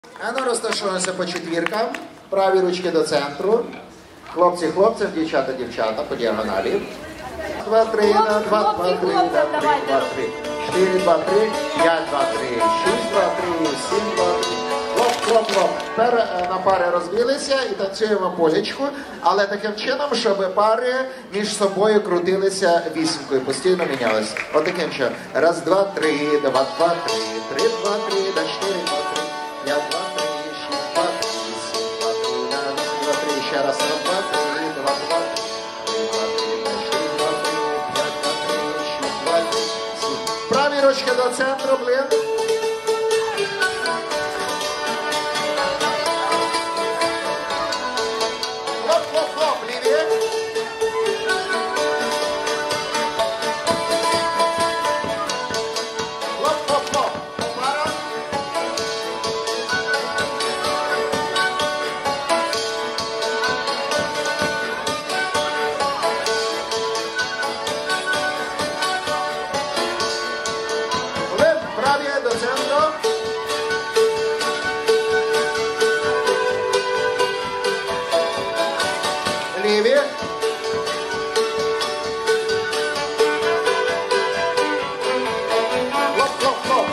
А ну розташуємося по четвіркам. Праві ручки до центру. Хлопці хлопцям, дівчата дівчата по діагоналі. 2, 3, 2, 2, 3, 2, 3, 2, 3, 4, 2, 3, 5, 2, 3, 6, 2, 3, 7, 2, 3. Хлоп, хлоп, хлоп. Тепер на пари розбилися і танцюємо полічку, але таким чином, щоб пари між собою крутилися вісімкою, постійно мінялися. Отаким чином. Раз, два, три, 2, 2, 3, 3, 2, 3, 4, 2, 3, 5, 2, 3, 6, 2, 3, 7, 2, 3, 8, 2, 3, ще раз, 2, 3, 2, 2, 3, 2, 3, 4, 2, 3, 5, 2, 3, 6, 2, 3, 7. Праві ручки до центру, блин. Правее до центра. Левее. Хлоп, хлоп, хлоп.